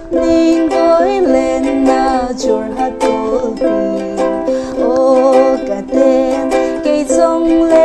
Nengboi lenna Jorhat tolpi. O ka ten cây trong